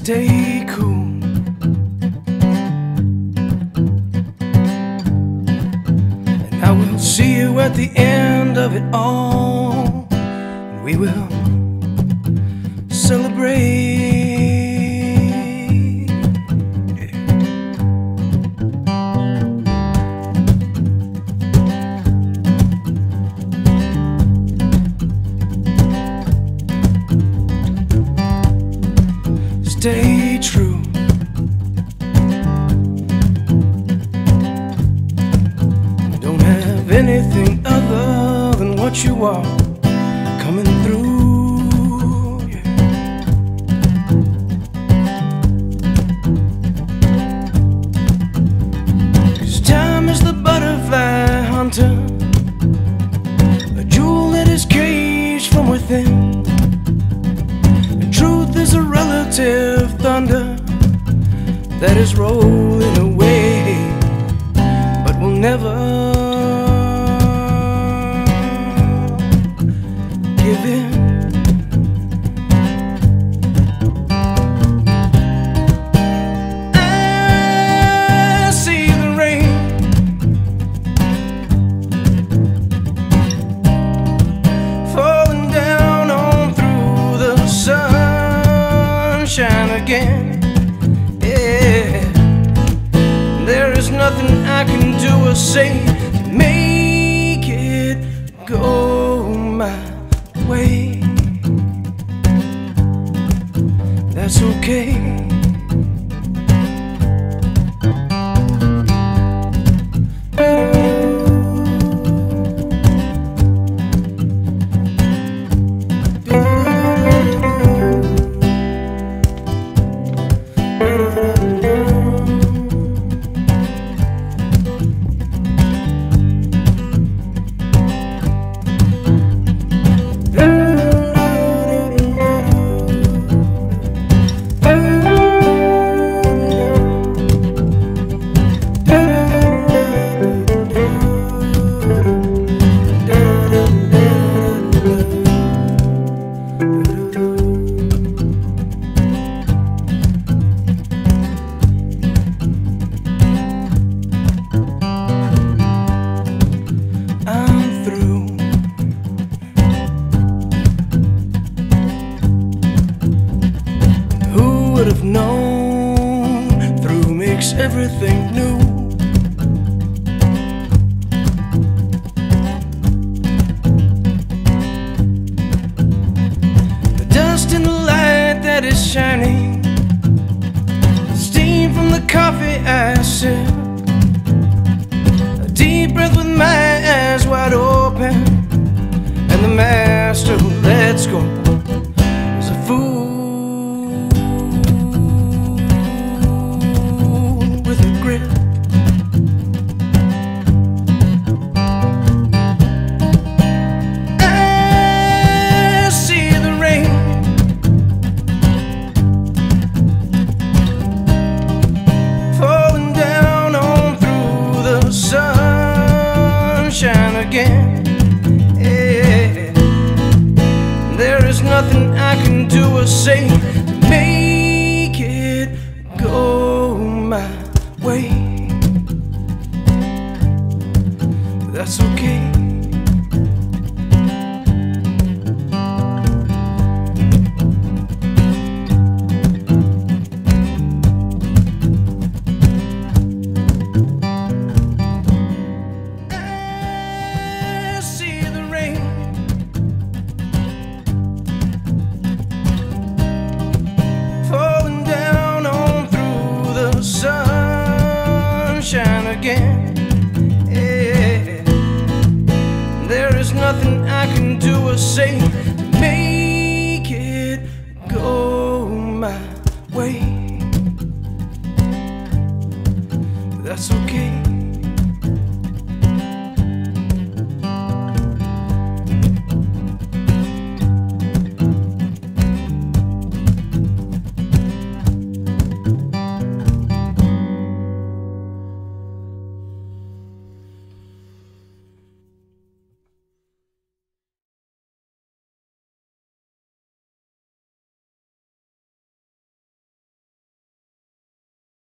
stay cool. And I will see you at the end of it all, and we will celebrate. Stay true. Don't have anything other than what you are coming through, yeah. 'Cause time is the butterfly hunter, a jewel that is caged from within. Truth is a relative thunder that is rolling away, but will never give in. I see the rain falling down on through the sunshine again, yeah. There is nothing I can do or say to make it go my way. That's okay. Would have known through makes everything new. The dust in the light that is shining, the steam from the coffee I sip, a deep breath with my eyes wide open, and the master who lets go is a fool. Again, yeah. There is nothing I can do or say to make it go my way. That's okay. Again, yeah. There is nothing I can do or say